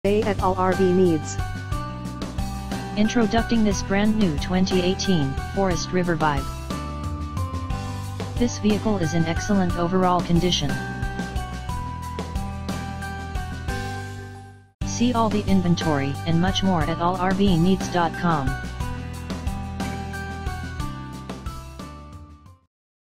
at all RV needs. Introducing this brand new 2018 Forest River Vibe. This vehicle is in excellent overall condition. See all the inventory and much more at allrvneeds.com.